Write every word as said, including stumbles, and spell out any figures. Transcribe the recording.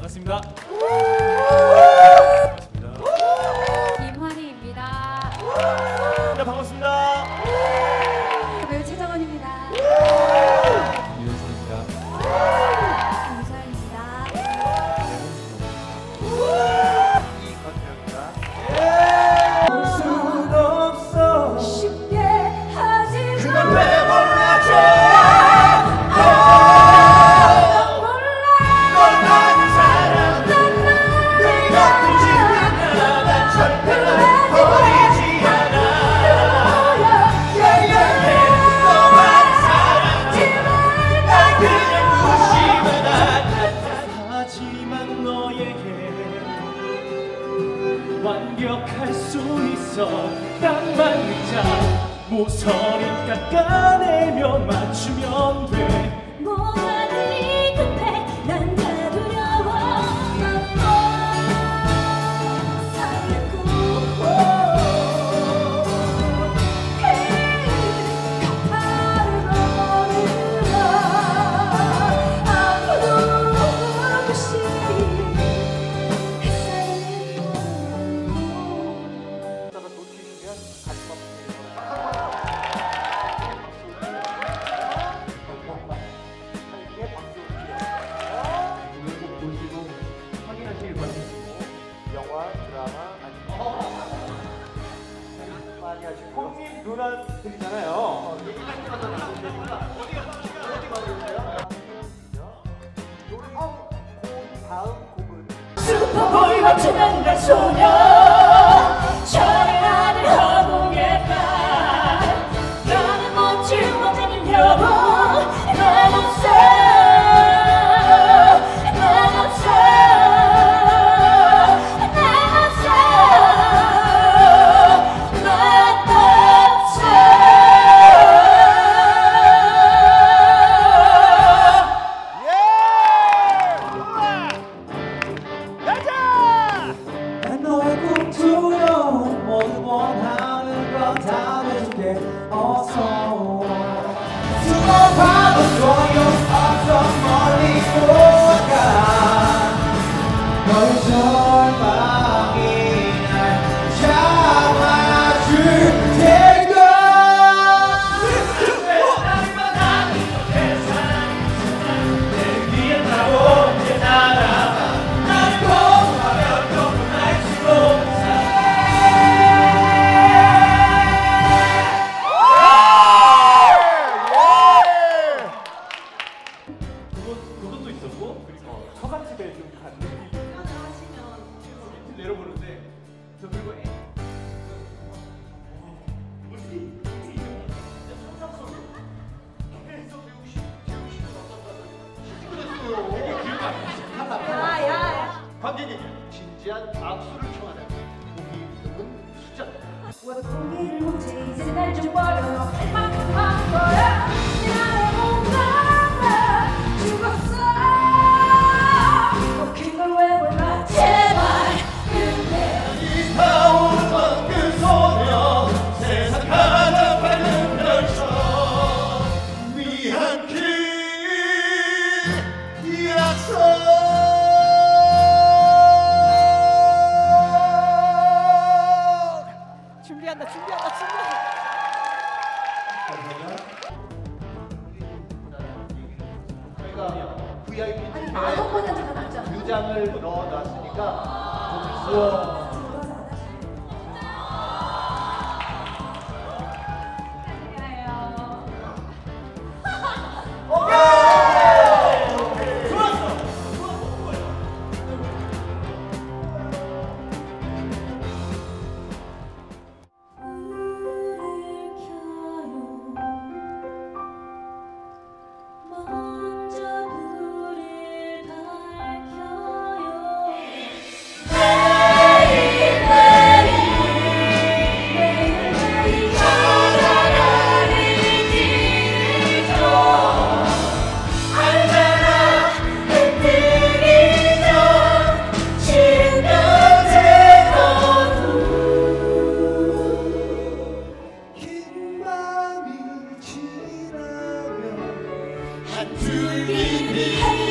반갑습니다. 김환희입니다. 네, 반갑습니다. 배우 최정원입니다. 유현석입니다. 김서연입니다. 볼 수도 없어 쉽게 하지 그걸 왜 몰라줘 널 아는 사람 내 곁을 지나 난 절대 버리지 않아 너 아는 사람 날 그냥 무심하다 하지만 너에게 완벽할 수 있어 딱만 의자 모서리 깎아내며 맞추면 돼 뭐가 들리 급해 난 다 두려워 살고 가파른 어른아 앞으로 보고 싶이 햇살을 다가 놓치시면 같이 먹습니다. 이게 박수 오늘 꼭 보시고 확인하시길 바랍니다. 영화, 드라마 아니면 많이 하시고 형님 누나 들이잖아요. 얘기할 때마다 나오는 데니까 어디가 어디가 어디세요? 요리 다음 곡은 슈퍼보이 맞추는 내 소녀 철하는 허공의 달 나는 멋질 못하는 여보 난 없어 난 없어 난 없어 난 없어 난 너의 꿈처럼 모두 원하는 건 다 내줄게 어서 와 숨어봐도 소용없어 멀리 돌아가 너의 절망이 날 잡아줄 테니까 내 위에 타고 내 날아가 날 거부하면 너무날수록 그것, 그것도 있었고 그리고 처갓집에 좀 간 느낌 밑을 내려보는데 저 그리고 애 뭐지? 진짜 청상소리 계속 배우시 배우시는 어떤 되게 기억 안 나요. 야야야 관객에게 진지한 악수를 청하는 보기 드문 수작. 왜 포기를 못해 이제 날 좀 버려 할 만큼 한 거야 나의 몸만 죽었어 웃긴 걸 왜 몰라 제발 근데 타오르던 그 소녀 세상 가장 밝은 별처럼 위한 그 약속 준비한다 준비한다 준비한다 저희가 브이아이피 아니 팀에 마법 버전 다 낫잖아 유장을 넣어놨으니까 좀 있어. 먼저 불을 밝혀요 한줄기